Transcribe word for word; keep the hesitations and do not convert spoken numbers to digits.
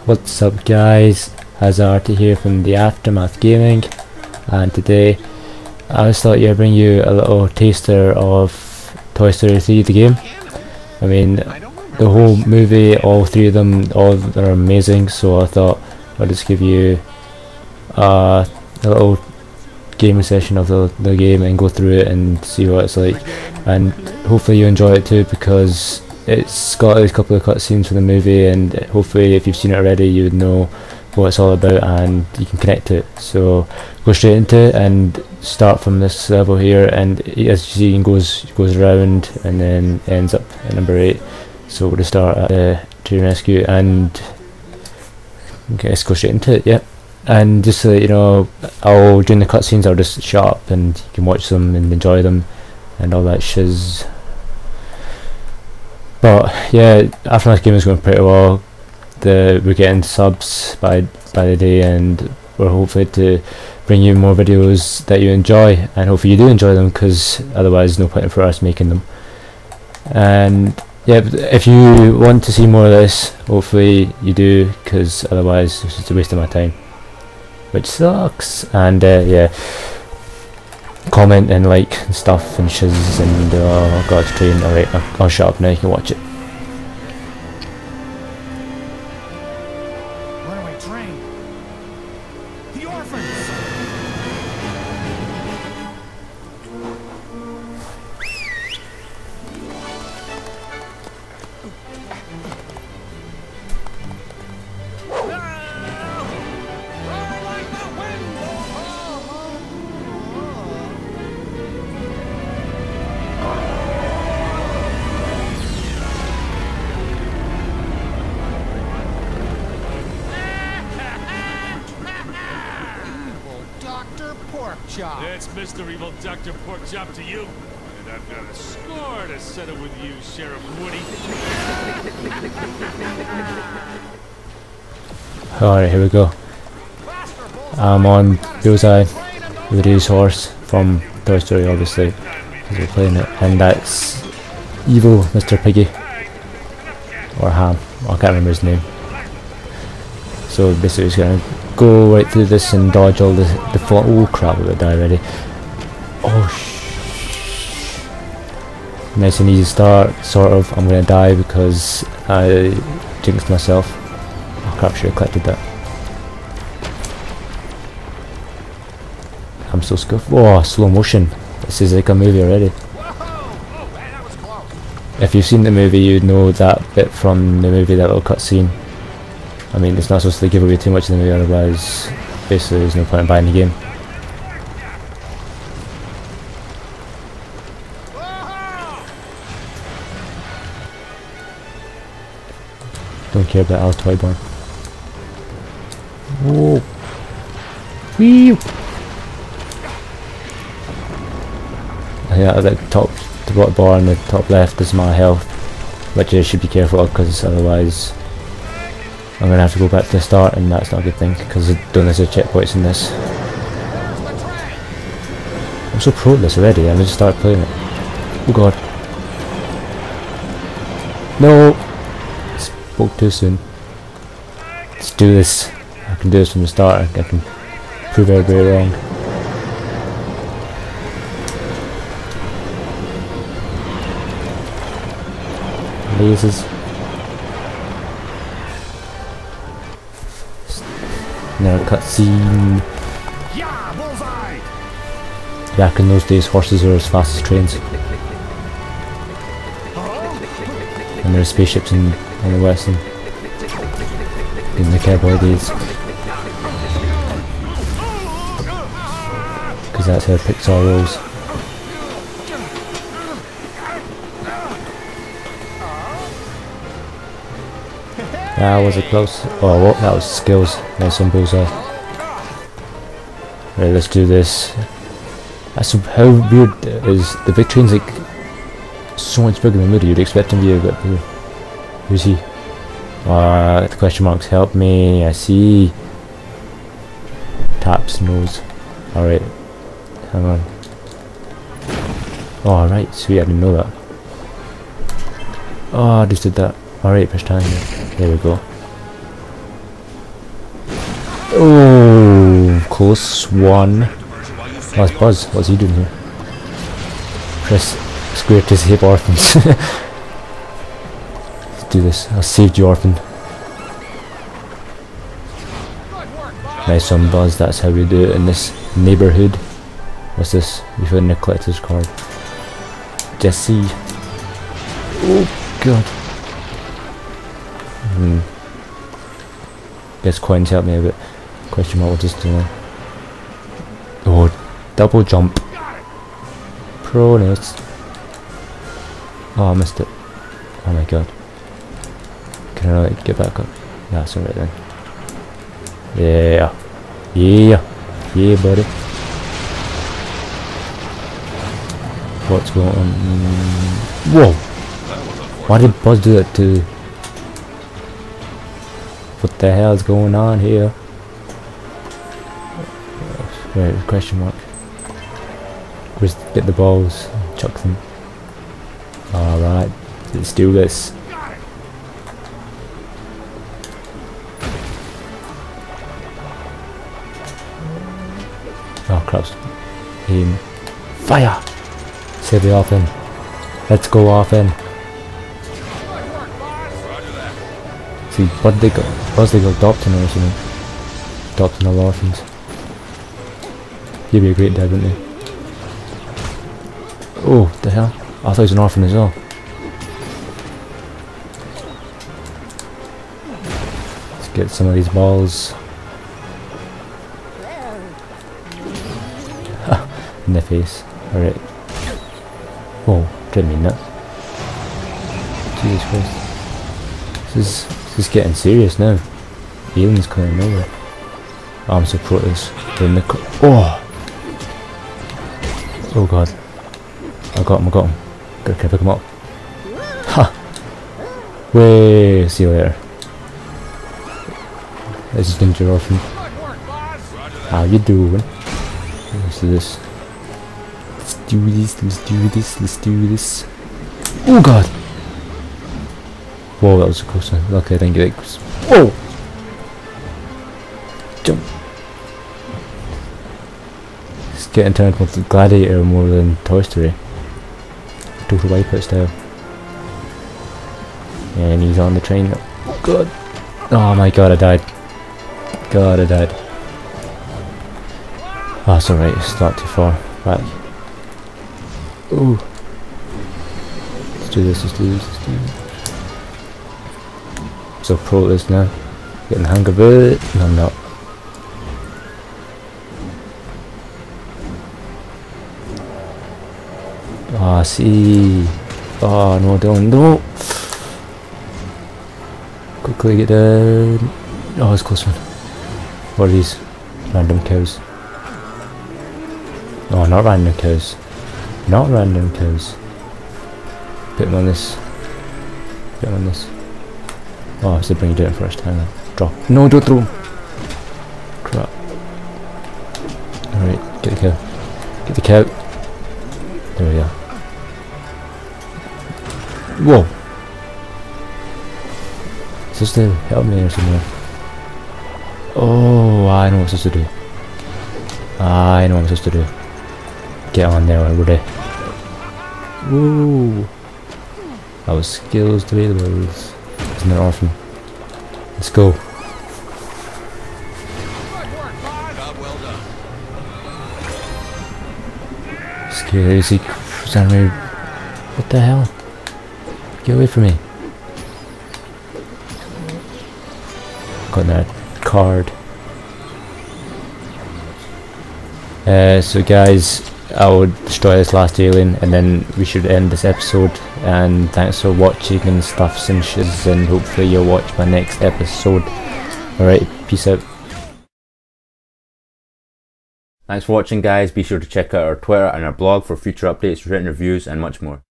What's up guys, Hazarty here from the Aftermath Gaming, and today I just thought I'd bring you a little taster of Toy Story three, the game. I mean, the whole movie, all three of them, all are amazing, so I thought I'd just give you uh, a little gaming session of the, the game and go through it and see what it's like, and hopefully you enjoy it too, because it's got a couple of cutscenes from the movie, and hopefully if you've seen it already you would know what it's all about and you can connect to it. So go straight into it and start from this level here, and as you see it goes, goes around and then ends up at number eight. So we're going to start at the train rescue, and okay, let's go straight into it. Yeah, and just so that you know, I'll during the cutscenes I'll just shut up and you can watch them and enjoy them and all that shiz. But yeah, Aftermath game is going pretty well. The we're getting subs by by the day, and we're hopefully to bring you more videos that you enjoy, and hopefully you do enjoy them, because otherwise no point for us making them. And yeah, if you want to see more of this, hopefully you do, because otherwise it's just a waste of my time, which sucks. And uh, yeah, comment and like and stuff and shiz, and oh god, train. Alright, I'll, I'll shut up now, you can watch it. Runaway train. The orphans. That's Mister Evil Doctor Porkchop to you, and I've got a score to settle with you, Sheriff Woody. Alright, here we go. I'm on Bullseye, Woody's horse from Toy Story, obviously, because we're playing it, and that's evil Mister Piggy, or Ham, I can't remember his name. So basically he's gonna go right through this and dodge all the the fall. Oh crap, we're gonna die already. Oh shh. Nice and easy start, sort of. I'm gonna die because I jinxed myself. Oh crap, should have collected that. I'm so scuffed. Oh, slow motion. This is like a movie already. If you've seen the movie, you'd know that bit from the movie, that little cutscene. I mean, it's not supposed to give away too much of the movie, otherwise basically there's no point in buying the game. Don't care about Al Toyborn. Whoa! Whee! Yeah, at the top, the bottom bar on the top left is my health, which I should be careful of, because otherwise I'm gonna have to go back to the start, and that's not a good thing, because I don't know there's checkpoints in this. I'm so pro at this already, I just started playing it. Oh god. No! Spoke too soon. Let's do this. I can do this from the start, I can prove everybody wrong. Lasers. Now cutscene. Yeah, bullseye. Back in those days, horses were as fast as trains, and there are spaceships in, in the West, and in the cowboy days, because that's how Pixar rolls. That was a close. Oh, what? That was skills. Nice on Bullseye. Right, let's do this. That's how weird is the big train's like so much bigger than Woody. You'd expect him to be a bit bigger. Who's he? Ah, uh, the question marks. Help me. I see. Taps nose. All right. Hang on. Oh, right. Sweet. I didn't know that. Oh, I just did that. Alright, push time. There we go. Oh, close one. Oh, it's Buzz. What's he doing here? Press square to save orphans. Let's do this. I saved you, orphan. Nice one, Buzz. That's how we do it in this neighbourhood. What's this? We found a collector's card. Jesse. Oh god. Hmm. Guess coins help me a bit. Question mark, what is doing? Oh, double jump. Pronus. Oh, I missed it. Oh my god. Can I like get back up? Yeah, that's alright then. Yeah. Yeah. Yeah, buddy. What's going on? Whoa! Why did Buzz do that to... What the hell is going on here? Right, question mark. Just get the balls, chuck them. Alright, let's do this. Oh crap. Aim. Fire! Save the off in. Let's go off in. See, what they got? What's they got adopting or something? Adopting all orphans. He'd be a great dad, wouldn't he? Oh, what the hell? I thought he was an orphan as well. Let's get some of these balls. In the face. Alright. Whoa, didn't mean that. Jesus Christ. This is, this is getting serious now. Aliens coming over. I'm so pro at this. They're in the co- Oh! Oh god. I got him, I got him. Can I pick him up? Ha! Way, see you later. This is Ninja Orphan. How you doing? Let's do this. Let's do this, let's do this, let's do this. Oh god! Whoa, that was a close one. Luckily I didn't get it. Whoa! Jump! It's getting turned into Gladiator more than Toy Story. Total Wipeout style. And he's on the train. Oh god! Oh my god, I died. God, I died. Oh, it's alright, it's not too far back. Ooh. Let's do this, let's do this, let's do this. So pro at this now. Getting the hang of it. No, I'm not. Ah, oh, see. Oh no, don't, no. Quickly get down. Oh, it's a close one. What are these? Random cows. Oh, not random cows. Not random cows. Put them on this. Put them on this. Oh, I said bring it down first. Hang on. Drop. No, don't throw them. Crap. Alright, get the cow. Get the cow. There we go. Whoa! Is this to help me or something? Oh, I know what I'm supposed to do. I know what I'm supposed to do. Get on there, everybody. Woo! That was skills to be able to use. Isn't that awesome? Let's go. Scary, see, what the hell? Get away from me. Got that card. Uh, so guys, I will destroy this last alien and then we should end this episode, and thanks for watching and stuffs and shiz, and hopefully you'll watch my next episode. Alright, peace out. Thanks for watching guys, be sure to check out our Twitter and our blog for future updates, written reviews and much more.